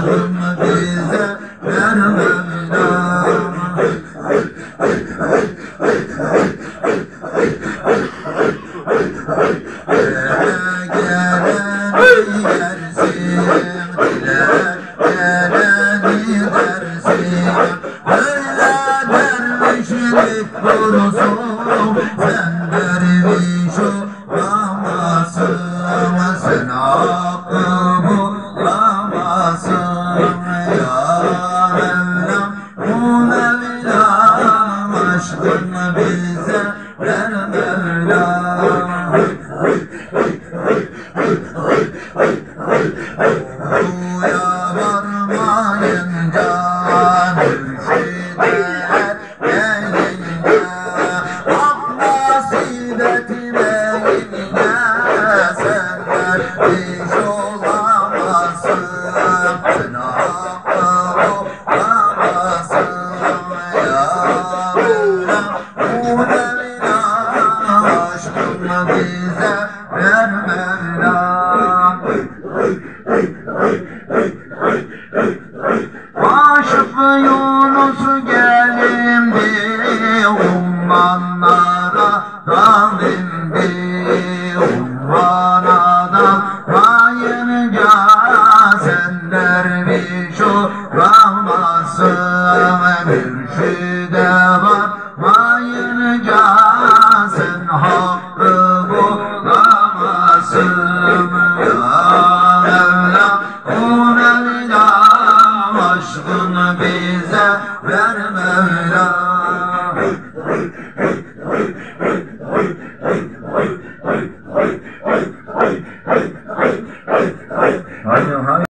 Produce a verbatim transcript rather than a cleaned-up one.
aşkını bize ver Mevlam. Geleni yersin, diler geleni dersin. Öyle dervişlik kurusun, sen derviş olamazsın. Sen hakkı bulamazsın ya Mevlam. Bu Mevlam aşkını bize ver Mevlam. Kuya varmayınca mürşideler gelince hak nasibet etmeyince sen derviş olamazsın. Sen hakkı bulamazsın ya Mevlam. Bu Mevlam aşkını bize ver Mevlam. Aşık Yunus gelindi, ummanlara dalindi. Ummana da kayınca sen derviş olamazsın. Mürşide varmayınca sen hakkı bulamazsın ya Mevlam. Bu Mevlam aşkını bize ver Mevlam. Haydi haydi.